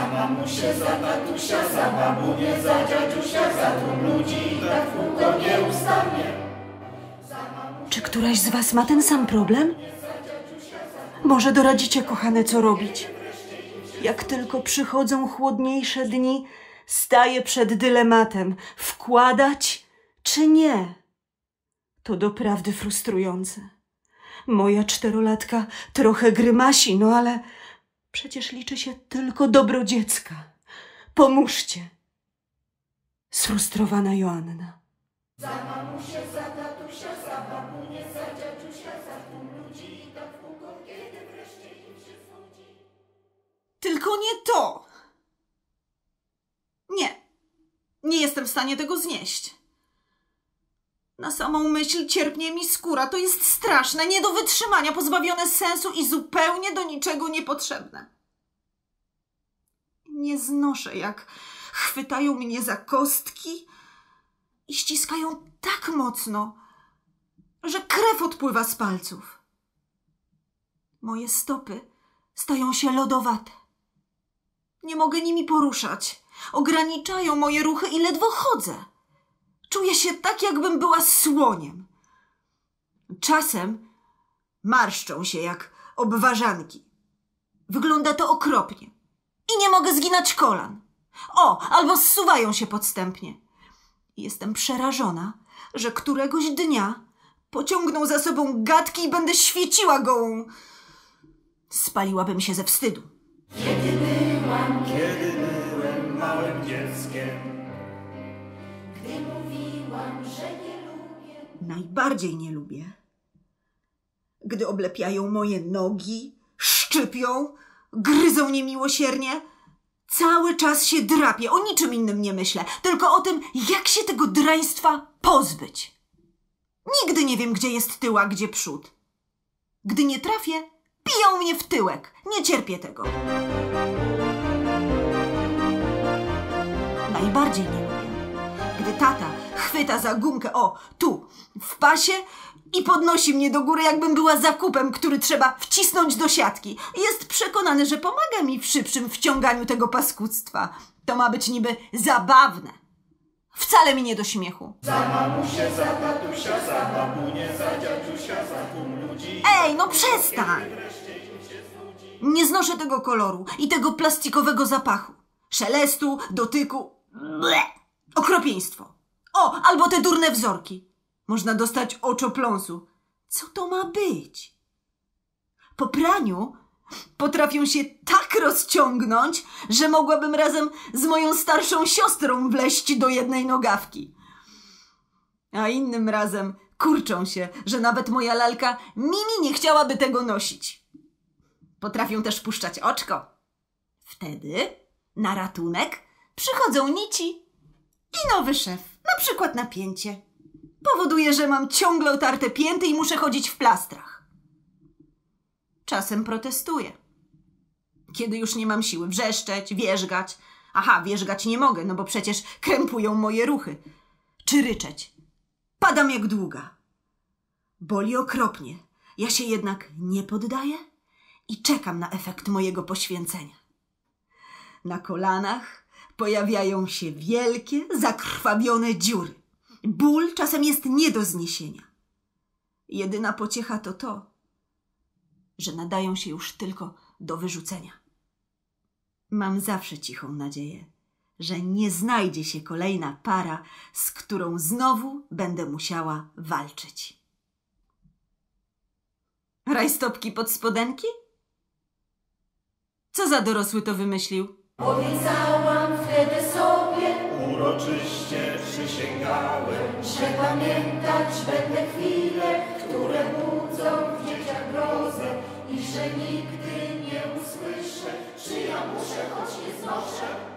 mamusię, za tatusia, za babunię, za dziadziusia, za tłum ludzi i tak w kółko nieustannie. Czy któraś z was ma ten sam problem? Może doradzicie, kochane, co robić? Jak tylko przychodzą chłodniejsze dni, staję przed dylematem, wkładać czy nie. To doprawdy frustrujące. Moja 4-latka trochę grymasi, no ale przecież liczy się tylko dobro dziecka. Pomóżcie. Sfrustrowana Joanna. Za mamusię, za tatusia, za babunię, za dziadziusia, za tłum ludzi i tak w kółko, kiedy wreszcie im się znudzi. Tylko nie to! Nie jestem w stanie tego znieść. Na samą myśl cierpnie mi skóra. To jest straszne, nie do wytrzymania, pozbawione sensu i zupełnie do niczego niepotrzebne. Nie znoszę, jak chwytają mnie za kostki i ściskają tak mocno, że krew odpływa z palców. Moje stopy stają się lodowate. Nie mogę nimi poruszać. Ograniczają moje ruchy i ledwo chodzę. Czuję się tak, jakbym była słoniem. Czasem marszczą się jak obwarzanki. Wygląda to okropnie. I nie mogę zginać kolan. Albo zsuwają się podstępnie. Jestem przerażona, że któregoś dnia pociągną za sobą gadki i będę świeciła gołą. Spaliłabym się ze wstydu. Kiedy byłem małym dzieckiem, gdy mówiłam, że nie lubię. Najbardziej nie lubię, gdy oblepiają moje nogi, szczypią, gryzą niemiłosiernie. Cały czas się drapię, o niczym innym nie myślę, tylko o tym, jak się tego draństwa pozbyć. Nigdy nie wiem, gdzie jest tył, a gdzie przód. Gdy nie trafię, biją mnie w tyłek. Nie cierpię tego. Najbardziej nie lubię, gdy tata chwyta za gumkę, tu, w pasie i podnosi mnie do góry, jakbym była zakupem, który trzeba wcisnąć do siatki. Jest przekonany, że pomaga mi w szybszym wciąganiu tego paskudztwa. To ma być niby zabawne. Wcale mi nie do śmiechu. Za mamusię, za tatusia, za babunię, za dziadziusia, za tłum ludzi. Ej, no przestań! Nie znoszę tego koloru i tego plastikowego zapachu. Szelestu, dotyku. Ble! Okropieństwo. Albo te durne wzorki. Można dostać oczopląsu. Co to ma być? Po praniu potrafią się tak rozciągnąć, że mogłabym razem z moją starszą siostrą wleść do jednej nogawki. A innym razem kurczą się, że nawet moja lalka Mimi nie chciałaby tego nosić. Potrafią też puszczać oczko. Wtedy na ratunek przychodzą nici i nowy szef, na przykład napięcie. Powoduje, że mam ciągle otarte pięty i muszę chodzić w plastrach. Czasem protestuję. Kiedy już nie mam siły wrzeszczeć, wierzgać. Wierzgać nie mogę, no bo przecież krępują moje ruchy. Czy ryczeć. Padam jak długa. Boli okropnie. Ja się jednak nie poddaję i czekam na efekt mojego poświęcenia. Na kolanach pojawiają się wielkie, zakrwawione dziury. Ból czasem jest nie do zniesienia. Jedyna pociecha to, że nadają się już tylko do wyrzucenia. Mam zawsze cichą nadzieję, że nie znajdzie się kolejna para, z którą znowu będę musiała walczyć. Rajstopki pod spodenki? Co za dorosły to wymyślił? Obiecałam wtedy sobie, uroczyście przysięgałem, że pamiętać będę chwile, które budzą w dzieciach grozę i że nigdy nie usłyszę, czy ja muszę, choć nie znoszę.